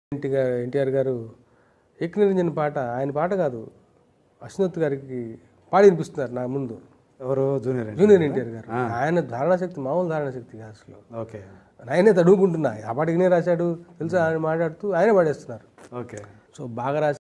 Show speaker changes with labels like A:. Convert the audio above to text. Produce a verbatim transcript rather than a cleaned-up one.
A: ఎన్టీఆర్ ఎన్టీఆర్ గారు ఏకనిరంజన్ పాట ఆయన పాట కాదు, అశ్వత్ గారికి పాడి వినిపిస్తున్నారు నా ముందు.
B: ఎవరు? జూనియర్
A: జూనియర్ ఎన్టీఆర్ గారు. ఆయన ధారణ శక్తి మామూలు ధారణ శక్తి కాదు అసలు.
B: ఓకే.
A: ఆయనే తడుముకుంటున్నా, ఆ పాటకినే రాశాడు తెలుసా, ఆయన మాట్లాడుతూ ఆయనే పాడేస్తున్నారు.
B: ఓకే.
A: సో బాగా రాశారు.